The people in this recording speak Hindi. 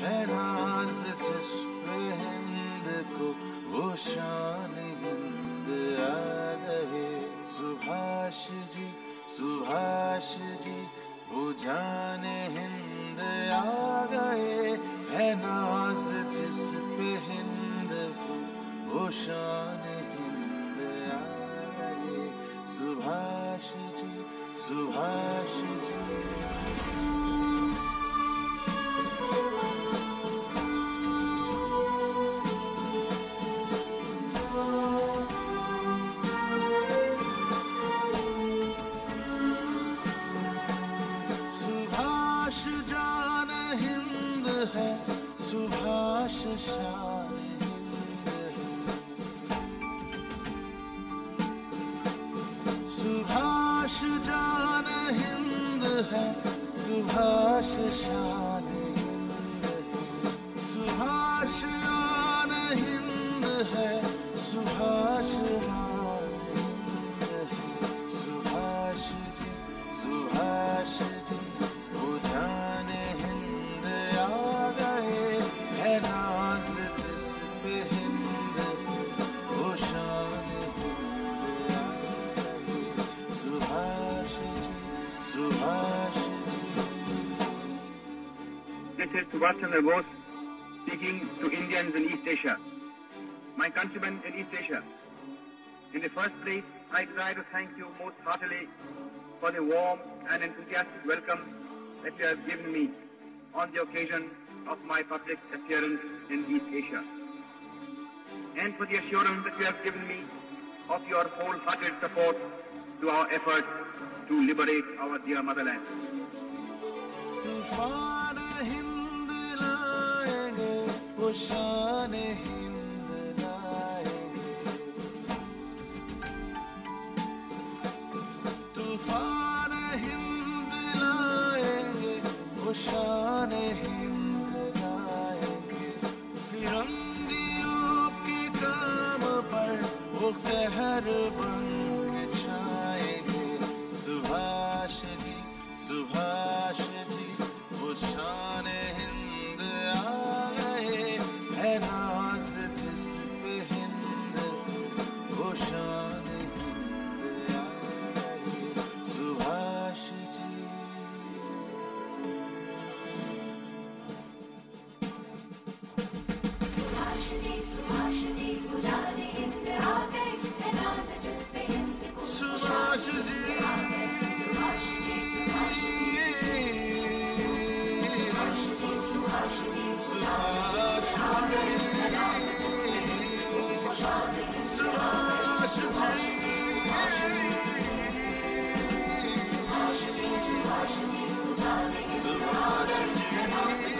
है नाज जिस पे हिंद को वो शान हिंद आ गए। सुभाष जी वो जाने हिंद आ गए। है नाज जिस पे हिंद को वो शान हिंद आ गए। सुभाष जी सुभाष जान हिंद है, सुभाष शान हिंद है। सुभाष जान हिंद है, सुभाष शान हिंद है। सुभाष आन हिंद है, सुभाष मान हिंद है। सुभाष जी वो जाने हिंद आ गए। है नाज जिस पे हिंद वो शान हिंद आ गए। Subhash ji This is Subhash Chandra Bose speaking to Indians in East Asia. My countrymen in East Asia, in the first place, I try to thank you most heartily for the warm and enthusiastic welcome that you have given me on the occasion of my public appearance in East Asia, and for the assurance that you have given me of your wholehearted support to our efforts to liberate our dear motherland. तूफान हिंद लाएंगे, वो शान हिंद लाएंगे। तूफान हिंद लाएंगे, वो शान हिंद लाएंगे। फिरंगियों के काम पर वो कहर बन के छाएंगे। सुभाष जी वो शान हिंद आ गए। है नाज जिस पे हिंद वो शान हिंद आ गए। सुभाष जी वो जाने हिंद आ गए। है नाज जिस पे हिंद को सुभाष जी सुभाष जी